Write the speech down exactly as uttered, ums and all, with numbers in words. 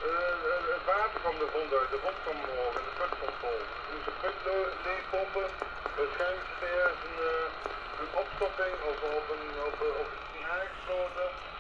Uh, het water kwam de grond uit, de grond kwam omhoog en de put kwam vol. We moesten de put leegpompen. Waarschijnlijk zit er ergens een, uh, een opstopping of op een, op, op een aangesloten.